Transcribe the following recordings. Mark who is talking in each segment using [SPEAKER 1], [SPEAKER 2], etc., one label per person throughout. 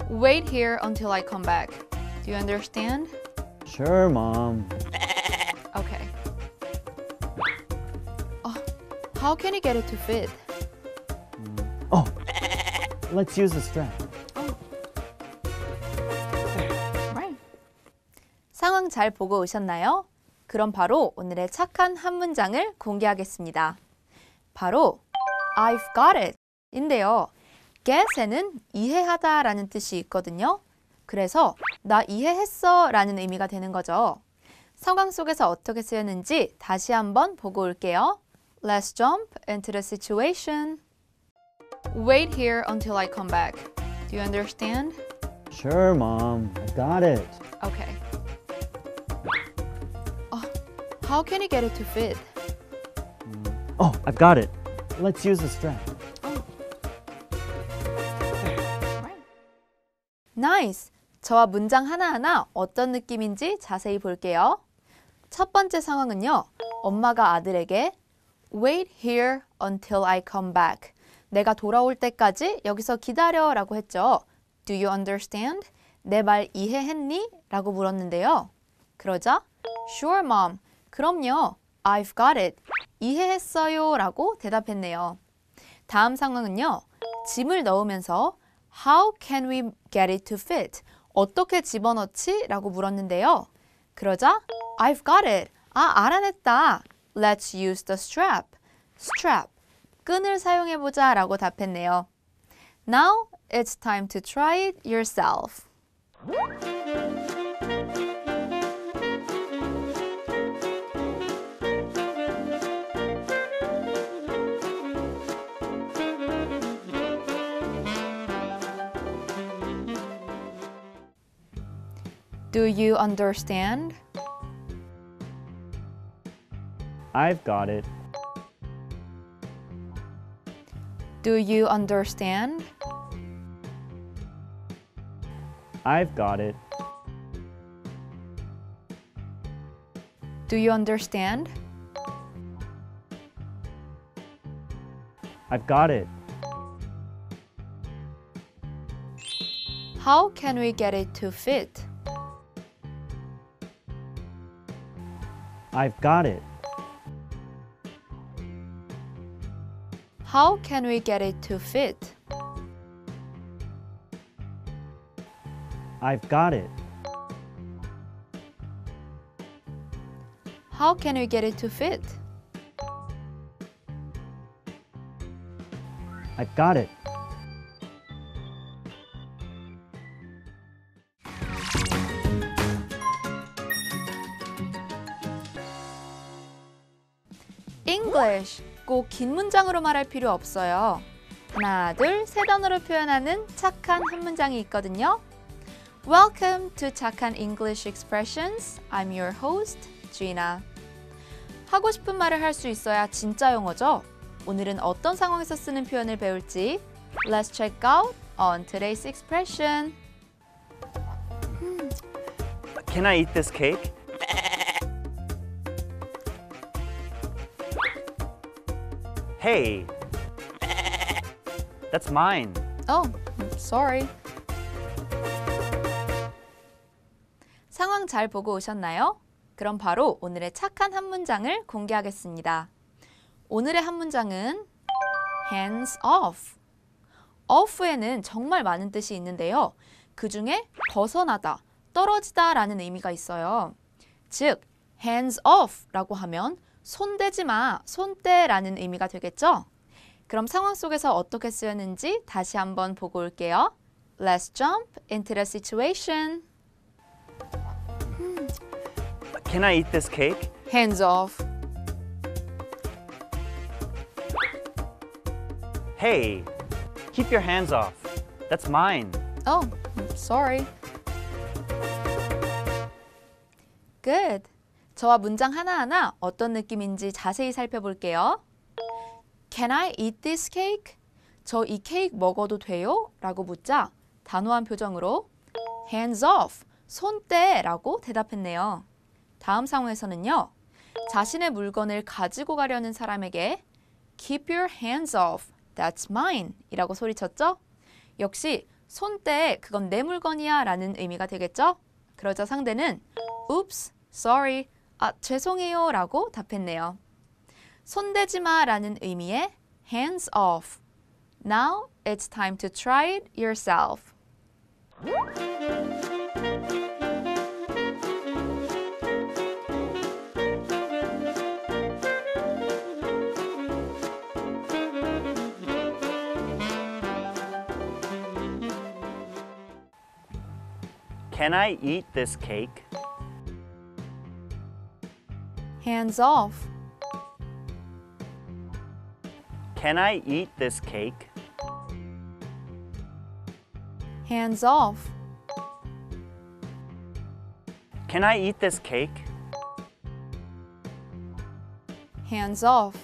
[SPEAKER 1] Wait here until I come back. Do you understand?
[SPEAKER 2] Sure, Mom.
[SPEAKER 1] Okay. How can you get it to fit?
[SPEAKER 2] Oh, let's use the strap.
[SPEAKER 1] Right. 상황 잘 보고 오셨나요? 그럼 바로 오늘의 착한 한 문장을 공개하겠습니다. 바로 I've got it 인데요. get에는 이해하다 라는 뜻이 있거든요. 그래서 나 이해했어 라는 의미가 되는 거죠. 상황 속에서 어떻게 쓰였는지 다시 한번 보고 올게요. Let's jump into the situation. Wait here until I come back. Do you understand?
[SPEAKER 2] Sure, Mom. I got it.
[SPEAKER 1] Okay. How can you get it to fit?
[SPEAKER 2] Oh, I've got it. Let's use the strap.
[SPEAKER 1] Nice! 저와 문장 하나하나 어떤 느낌인지 자세히 볼게요. 첫 번째 상황은요. 엄마가 아들에게 Wait here until I come back. 내가 돌아올 때까지 여기서 기다려 라고 했죠. Do you understand? 내 말 이해했니? 라고 물었는데요. 그러자 Sure, Mom. 그럼요. I've got it. 이해했어요 라고 대답했네요. 다음 상황은요. 짐을 넣으면서 How can we get it to fit? 어떻게 집어넣지? 라고 물었는데요. 그러자 I've got it. 알아냈다. Let's use the strap. strap. 끈을 사용해보자 라고 답했네요. Now it's time to try it yourself. Do you understand?
[SPEAKER 2] I've got it.
[SPEAKER 1] Do you understand?
[SPEAKER 2] I've got it.
[SPEAKER 1] Do you understand?
[SPEAKER 2] I've got it.
[SPEAKER 1] How can we get it to fit?
[SPEAKER 2] I've got it.
[SPEAKER 1] How can we get it to fit?
[SPEAKER 2] I've got it.
[SPEAKER 1] How can we get it to fit?
[SPEAKER 2] I've got it.
[SPEAKER 1] English. 꼭 긴 문장으로 말할 필요 없어요. 하나, 둘, 세 단어로 표현하는 착한 한 문장이 있거든요. Welcome to 착한 English Expressions. I'm your host, Gina. 하고 싶은 말을 할 수 있어야 진짜 영어죠. 오늘은 어떤 상황에서 쓰는 표현을 배울지 Let's check out on today's expression.
[SPEAKER 3] Can I eat this cake? Hey, that's mine.
[SPEAKER 1] Oh, sorry. 상황 잘 보고 오셨나요? 그럼 바로 오늘의 착한 한 문장을 공개하겠습니다. 오늘의 한 문장은 hands off. off에는 정말 많은 뜻이 있는데요. 그 중에 벗어나다, 떨어지다 라는 의미가 있어요. 즉, hands off 라고 하면 손대지 마, 손떼 라는 의미가 되겠죠? 그럼 상황 속에서 어떻게 쓰였는지 다시 한번 보고 올게요. Let's jump into the situation.
[SPEAKER 3] Can I eat this cake?
[SPEAKER 1] Hands off.
[SPEAKER 3] Hey, keep your hands off. That's mine.
[SPEAKER 1] Oh, sorry. Good. 저와 문장 하나하나 어떤 느낌인지 자세히 살펴볼게요. Can I eat this cake? 저 이 케이크 먹어도 돼요? 라고 묻자 단호한 표정으로 hands off, 손떼 라고 대답했네요. 다음 상황에서는요. 자신의 물건을 가지고 가려는 사람에게 Keep your hands off, that's mine 이라고 소리쳤죠? 역시 손대, 그건 내 물건이야 라는 의미가 되겠죠? 그러자 상대는 Oops, sorry, 죄송해요 라고 답했네요. 손대지 마 라는 의미의 hands off. Now it's time to try it yourself.
[SPEAKER 3] Can I eat this cake?
[SPEAKER 1] Hands off.
[SPEAKER 3] Can I eat this cake?
[SPEAKER 1] Hands off.
[SPEAKER 3] Can I eat this cake?
[SPEAKER 1] Hands off.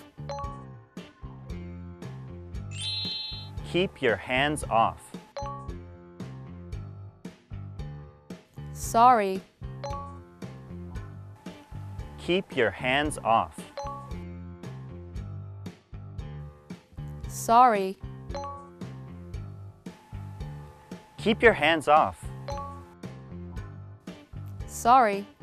[SPEAKER 3] Keep your hands off.
[SPEAKER 1] Sorry.
[SPEAKER 3] Keep your hands off.
[SPEAKER 1] Sorry.
[SPEAKER 3] Keep your hands off.
[SPEAKER 1] Sorry.